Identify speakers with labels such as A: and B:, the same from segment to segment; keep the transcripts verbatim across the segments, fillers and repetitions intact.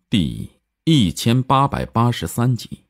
A: 第一千八百八十三集。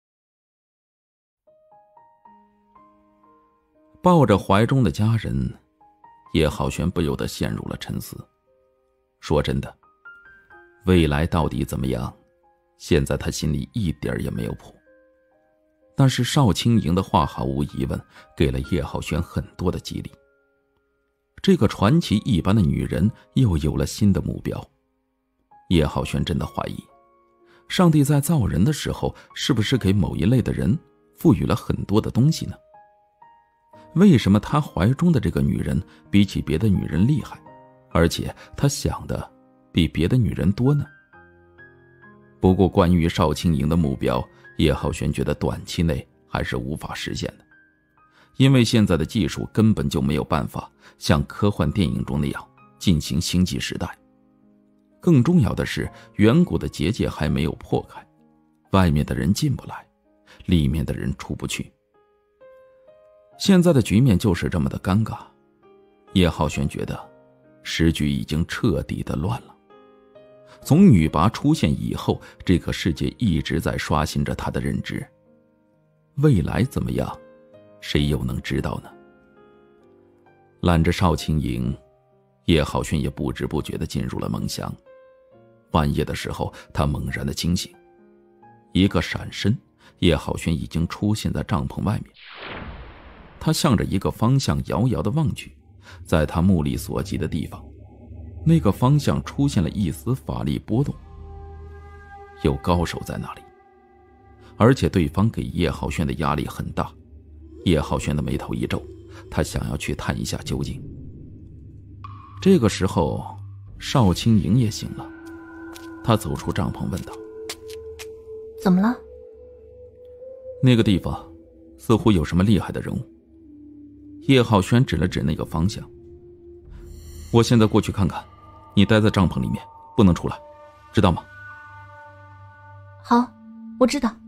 A: 抱着怀中的家人，叶浩轩不由得陷入了沉思。说真的，未来到底怎么样，现在他心里一点也没有谱。但是邵青莹的话毫无疑问给了叶浩轩很多的激励。这个传奇一般的女人又有了新的目标。叶浩轩真的怀疑，上帝在造人的时候是不是给某一类的人赋予了很多的东西呢？为什么他怀中的这个女人比起别的女人厉害，而且他想的比别的女人多呢？不过关于邵青莹的目标，叶浩轩觉得短期内还是无法实现的，因为现在的技术根本就没有办法像科幻电影中那样进行星际时代。更重要的是，远古的结界还没有破开，外面的人进不来，里面的人出不去。现在的局面就是这么的尴尬。叶浩轩觉得时局已经彻底的乱了。从女拔出现以后，这个世界一直在刷新着他的认知。未来怎么样，谁又能知道呢？揽着邵青莹，叶浩轩也不知不觉地进入了梦乡。半夜的时候，他猛然的惊醒，一个闪身，叶浩轩已经出现在帐篷外面。他向着一个方向遥遥地望去，在他目力所及的地方，那个方向出现了一丝法力波动，有高手在那里，而且对方给叶浩轩的压力很大。叶浩轩的眉头一皱，他想要去探一下究竟。这个时候，邵青莹也醒了，他走出帐篷问道：
B: 怎么了？
A: 那个地方似乎有什么厉害的人物。叶浩轩指了指那个方向。我现在过去看看，你待在帐篷里面，不能出来，知道吗？
B: 好，我知道。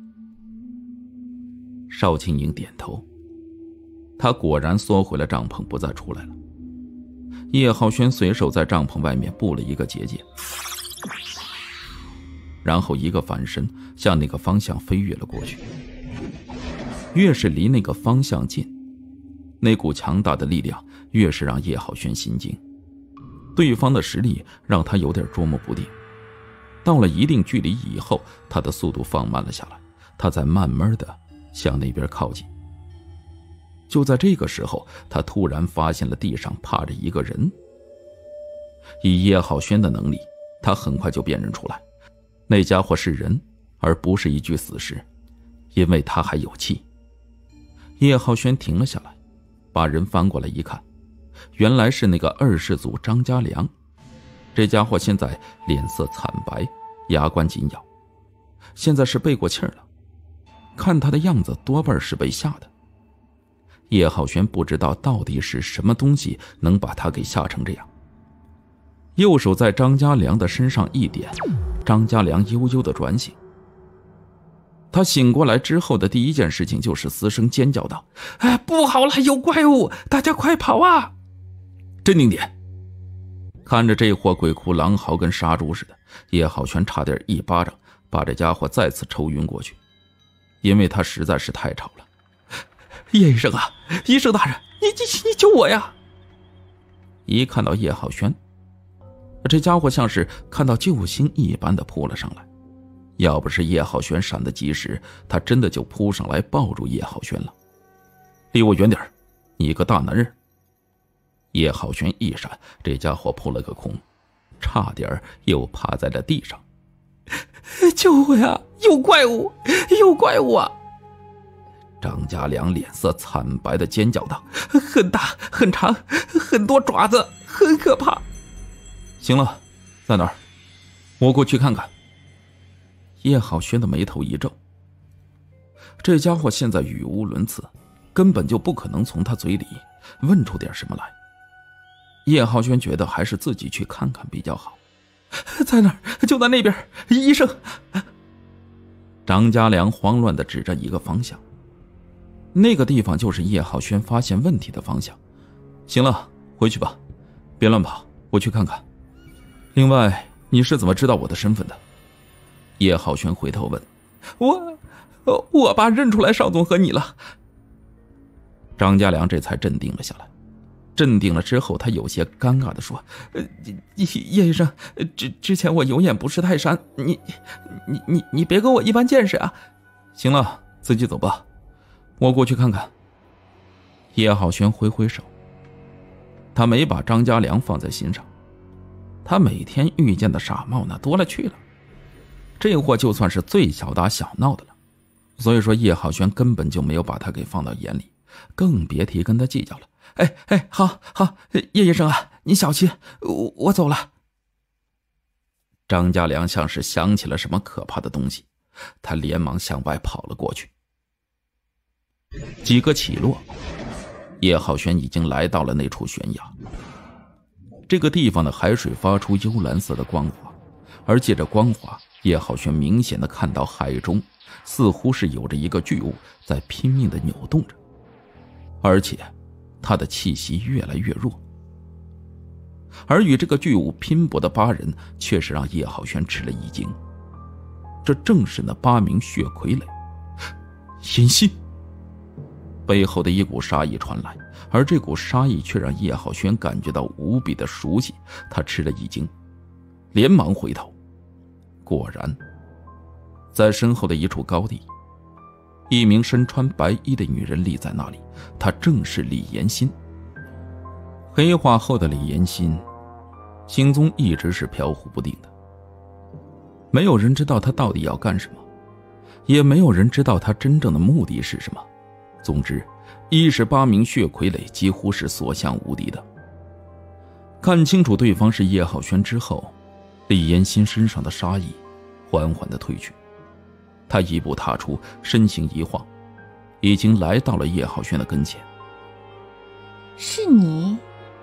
A: 邵青莹点头。他果然缩回了帐篷，不再出来了。叶浩轩随手在帐篷外面布了一个结界，然后一个反身向那个方向飞跃了过去。越是离那个方向近，那股强大的力量越是让叶浩轩心惊。对方的实力让他有点捉摸不定。到了一定距离以后，他的速度放慢了下来，他在慢慢的向那边靠近。就在这个时候，他突然发现了地上趴着一个人。以叶浩轩的能力，他很快就辨认出来，那家伙是人，而不是一具死尸，因为他还有气。叶浩轩停了下来，把人翻过来一看，原来是那个二世祖张家良。这家伙现在脸色惨白，牙关紧咬，现在是背过气儿了，看他的样子多半是被吓的。叶浩轩不知道到底是什么东西能把他给吓成这样。右手在张家良的身上一点，张家良悠悠地转醒。他醒过来之后的第一件事情就是嘶声尖叫道：哎，不好了，有怪物，大家快跑啊！镇定点。看着这货鬼哭狼嚎跟杀猪似的，叶浩轩差点一巴掌把这家伙再次抽晕过去，因为他实在是太吵了。叶医生啊，医生大人，你你你救我呀！一看到叶浩轩，这家伙像是看到救星一般的扑了上来。要不是叶浩轩闪得及时，他真的就扑上来抱住叶浩轩了。离我远点，你一个大男人！叶浩轩一闪，这家伙扑了个空，差点又趴在了地上。救我呀！有怪物，有怪物啊！张家良脸色惨白的尖叫道：很大很长，很多爪子，很可怕。行了，在哪儿？我过去看看。叶浩轩的眉头一皱，这家伙现在语无伦次，根本就不可能从他嘴里问出点什么来。叶浩轩觉得还是自己去看看比较好。在哪儿？就在那边，医生。张家良慌乱地指着一个方向，那个地方就是叶浩轩发现问题的方向。行了，回去吧，别乱跑，我去看看。另外，你是怎么知道我的身份的？ 叶浩轩回头问：“我，我爸认出来少总和你了。”张家良这才镇定了下来。镇定了之后，他有些尴尬地说：“呃，叶叶医生，之之前我有眼不识泰山，你你你你别跟我一般见识啊！”行了，自己走吧，我过去看看。叶浩轩挥挥手，他没把张家良放在心上，他每天遇见的傻帽那多了去了，这货就算是最小打小闹的了，所以说叶浩轩根本就没有把他给放到眼里，更别提跟他计较了。哎哎，好好，叶医生啊，你小心，我我走了。张家良像是想起了什么可怕的东西，他连忙向外跑了过去。几个起落，叶浩轩已经来到了那处悬崖。这个地方的海水发出幽蓝色的光华，而借着光华，叶浩轩明显的看到海中似乎是有着一个巨物在拼命的扭动着，而且他的气息越来越弱。而与这个巨物拼搏的八人却是让叶浩轩吃了一惊，这正是那八名血傀儡。阴心背后的一股杀意传来，而这股杀意却让叶浩轩感觉到无比的熟悉，他吃了一惊，连忙回头。果然在身后的一处高地，一名身穿白衣的女人立在那里，她正是李延心。黑化后的李延心行踪一直是飘忽不定的，没有人知道他到底要干什么，也没有人知道他真正的目的是什么。总之，一十八名血傀儡几乎是所向无敌的。看清楚对方是叶浩轩之后，李延心身上的杀意缓缓地退去，他一步踏出，身形一晃，已经来到了叶浩轩的跟前。
B: 是你？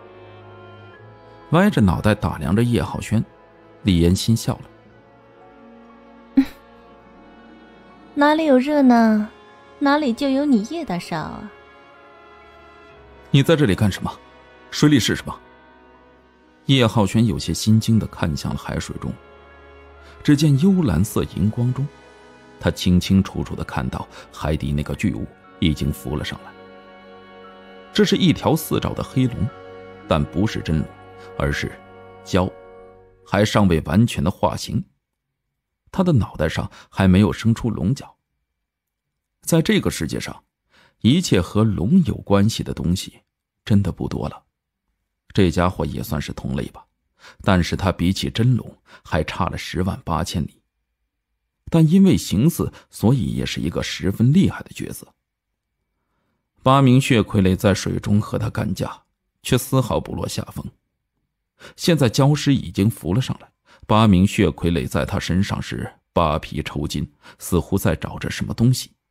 A: 歪着脑袋打量着叶浩轩，李延心笑了。
B: 嗯，哪里有热闹，哪里就有你叶大少啊。
A: 你在这里干什么？水里是什么？叶浩轩有些心惊地看向了海水中，只见幽蓝色荧光中，他清清楚楚地看到海底那个巨物已经浮了上来。这是一条四爪的黑龙，但不是真龙，而是蛟，还尚未完全的化形。它的脑袋上还没有生出龙角。在这个世界上，一切和龙有关系的东西真的不多了。这家伙也算是同类吧，但是他比起真龙还差了十万八千里。但因为形似，所以也是一个十分厉害的角色。八名血傀儡在水中和他干架，却丝毫不落下风。现在礁尸已经浮了上来，八名血傀儡在他身上是扒皮抽筋，似乎在找着什么东西。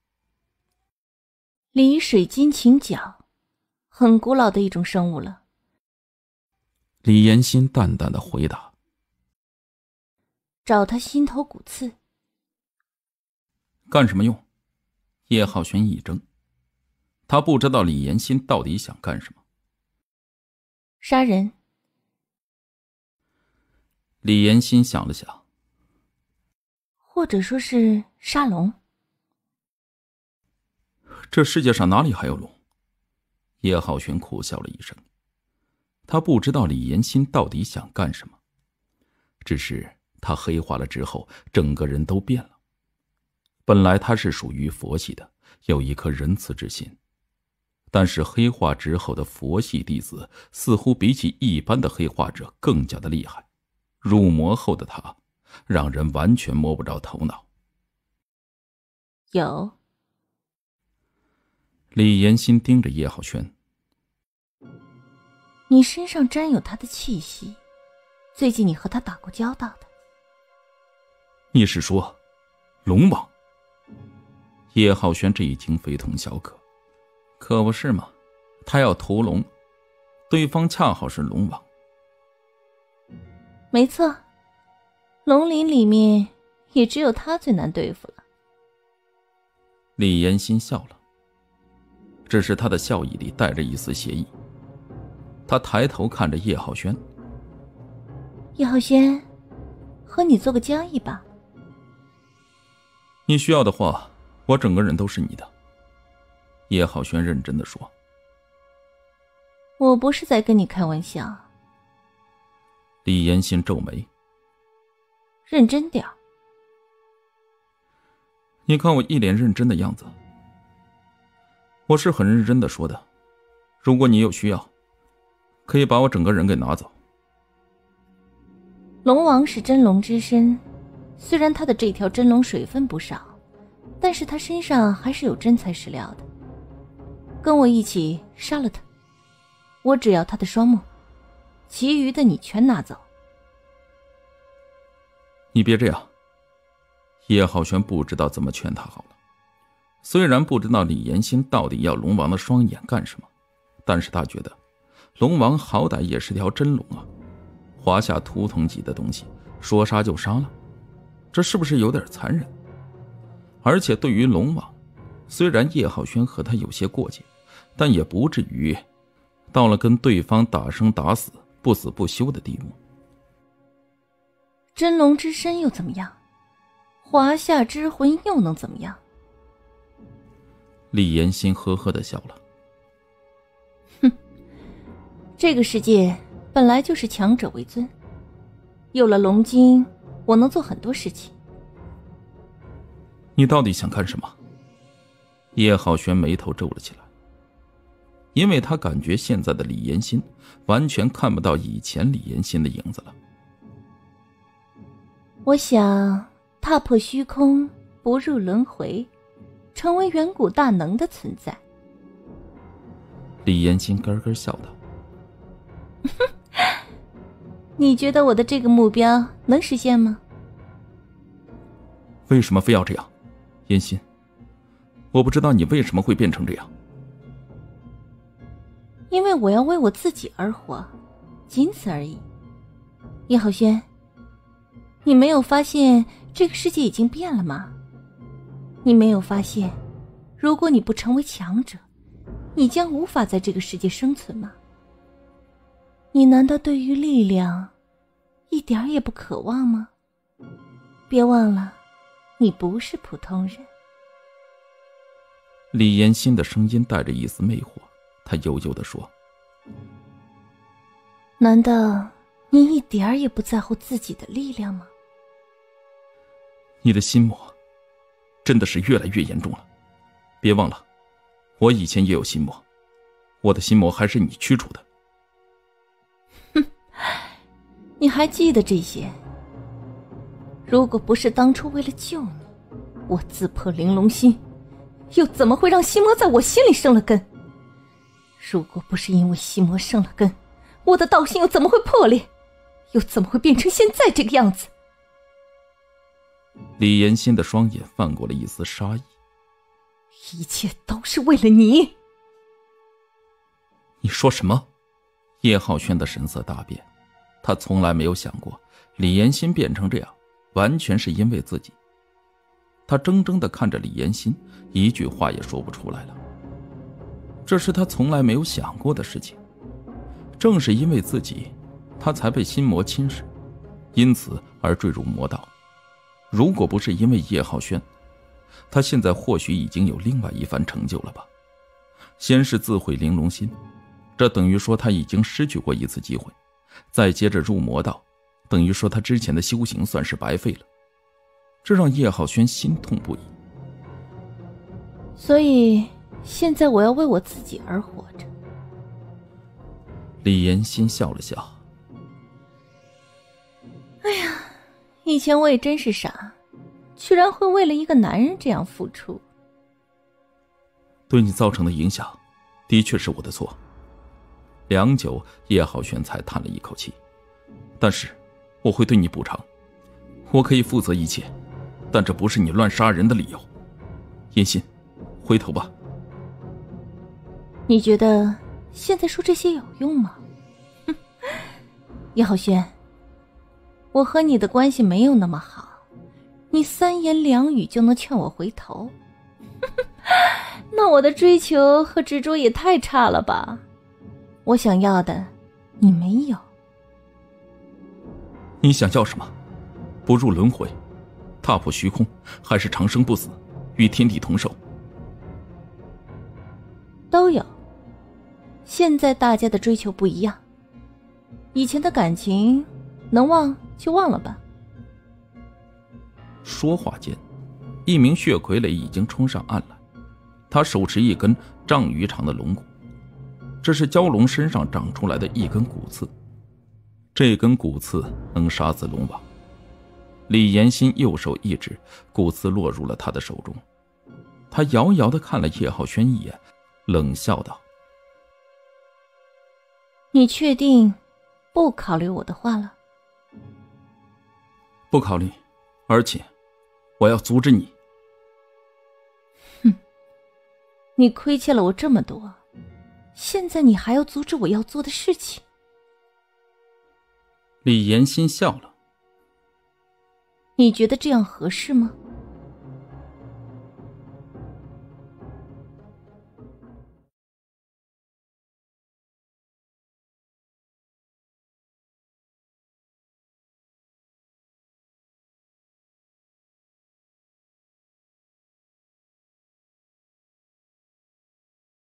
B: 离水金禽角，很古老的一种生物了。
A: 李延心淡淡的回答。
B: 找他心头骨刺。
A: 干什么用？叶浩轩一怔，他不知道李延心到底想干什么。
B: 杀人。
A: 李延心想了想，
B: 或者说是杀龙。
A: 这世界上哪里还有龙？叶浩轩苦笑了一声，他不知道李延心到底想干什么，只是他黑化了之后，整个人都变了。本来他是属于佛系的，有一颗仁慈之心，但是黑化之后的佛系弟子似乎比起一般的黑化者更加的厉害。入魔后的他，让人完全摸不着头脑。
B: 有。
A: 李延心盯着叶浩轩，
B: 你身上沾有他的气息，最近你和他打过交道的。
A: 你是说龙王？叶浩轩这一惊非同小可，可不是吗？他要屠龙，对方恰好是龙王。
B: 没错，龙鳞里面也只有他最难对付了。
A: 李延心笑了，只是他的笑意里带着一丝邪意。他抬头看着叶浩轩。
B: 叶浩轩，和你做个交易吧。
A: 你需要的话，我整个人都是你的。叶浩轩认真地说。
B: 我不是在跟你开玩笑。
A: 李延新皱眉。
B: 认真点儿。
A: 你看我一脸认真的样子。我是很认真的说的，如果你有需要，可以把我整个人给拿走。
B: 龙王是真龙之身，虽然他的这条真龙水分不少，但是他身上还是有真材实料的。跟我一起杀了他，我只要他的双目，其余的你全拿走。
A: 你别这样。叶浩轩不知道怎么劝他好了。虽然不知道李延新到底要龙王的双眼干什么，但是他觉得龙王好歹也是条真龙啊，华夏图腾级的东西说杀就杀了，这是不是有点残忍？而且对于龙王，虽然叶浩轩和他有些过节，但也不至于到了跟对方打生打死不死不休的地步。
B: 真龙之身又怎么样？华夏之魂又能怎么样？
A: 李延新呵呵地笑了。
B: 哼，这个世界本来就是强者为尊，有了龙晶，我能做很多事情。
A: 你到底想干什么？叶浩轩眉头皱了起来，因为他感觉现在的李延新完全看不到以前李延新的影子了。
B: 我想踏破虚空，不入轮回，成为远古大能的存在。
A: 李延新咯咯笑道。
B: 你觉得我的这个目标能实现吗？
A: 为什么非要这样？延新，我不知道你为什么会变成这样。
B: 因为我要为我自己而活，仅此而已。叶浩轩，你没有发现这个世界已经变了吗？你没有发现，如果你不成为强者，你将无法在这个世界生存吗？你难道对于力量一点也不渴望吗？别忘了，你不是普通人。
A: 李延新的声音带着一丝魅惑，他悠悠地说：
B: 难道你一点也不在乎自己的力量吗？
A: 你的心魔真的是越来越严重了。别忘了，我以前也有心魔，我的心魔还是你驱除的。
B: 哼，你还记得这些？如果不是当初为了救你，我自破玲珑心，又怎么会让心魔在我心里生了根？如果不是因为心魔生了根，我的道心又怎么会破裂？又怎么会变成现在这个样子？
A: 李延新的双眼泛过了一丝杀意。
B: 一切都是为了你。
A: 你说什么？叶浩轩的神色大变，他从来没有想过李延新变成这样完全是因为自己。他怔怔地看着李延新，一句话也说不出来了。这是他从来没有想过的事情。正是因为自己，他才被心魔侵蚀，因此而坠入魔道。如果不是因为叶浩轩，他现在或许已经有另外一番成就了吧。先是自毁玲珑心，这等于说他已经失去过一次机会，再接着入魔道，等于说他之前的修行算是白费了。这让叶浩轩心痛不已。
B: 所以现在我要为我自己而活着。
A: 李延新笑了笑。
B: 哎呀，以前我也真是傻，居然会为了一个男人这样付出。
A: 对你造成的影响的确是我的错。良久，叶浩轩才叹了一口气。但是我会对你补偿，我可以负责一切，但这不是你乱杀人的理由。延新，回头吧。
B: 你觉得现在说这些有用吗？哼，叶浩轩，我和你的关系没有那么好，你三言两语就能劝我回头？那我的追求和执着也太差了吧？我想要的你没有。
A: 你想要什么？不入轮回，
C: 踏破虚空，还是长生不死，与天地同寿？
B: 都有。现在大家的追求不一样，以前的感情能忘就忘了吧。
C: 说话间，一名血傀儡已经冲上岸来，他手持一根丈余长的龙骨，这是蛟龙身上长出来的一根骨刺，这根骨刺能杀死龙王。李延新右手一指，骨刺落入了他的手中。他遥遥地看了叶浩轩一眼，冷笑道：
B: 你确定不考虑我的话了？
C: 不考虑，而且我要阻止你。
B: 哼，你亏欠了我这么多，现在你还要阻止我要做的事情？
C: 李延新笑了。
B: 你觉得这样合适吗？